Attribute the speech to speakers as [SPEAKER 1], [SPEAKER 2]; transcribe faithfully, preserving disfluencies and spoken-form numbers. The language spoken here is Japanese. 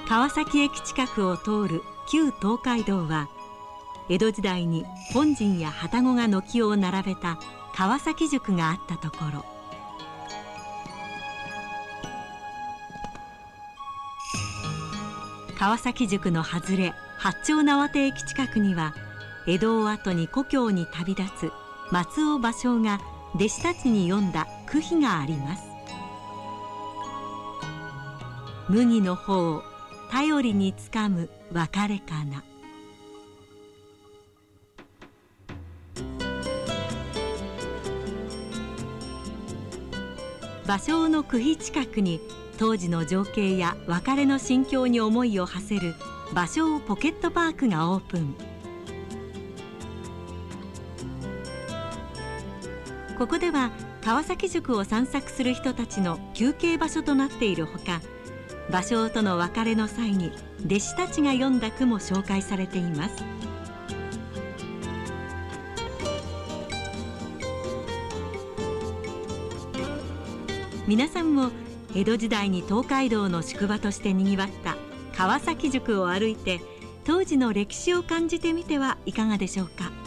[SPEAKER 1] 川崎駅近くを通る旧東海道は、江戸時代に本陣や旅籠が軒を並べた川崎宿があったところ。川崎宿の外れ八丁縄手駅近くには、江戸を後に故郷に旅立つ松尾芭蕉が弟子たちに詠んだ句碑があります。麦の方頼りにつかむ別れかな。芭蕉の句碑近くに、当時の情景や別れの心境に思いを馳せる芭蕉ポケットパークがオープン。ここでは川崎宿を散策する人たちの休憩場所となっているほか、芭蕉との別れの際に弟子たちが詠んだ句も紹介されています。皆さんも江戸時代に東海道の宿場としてにぎわった川崎宿を歩いて、当時の歴史を感じてみてはいかがでしょうか。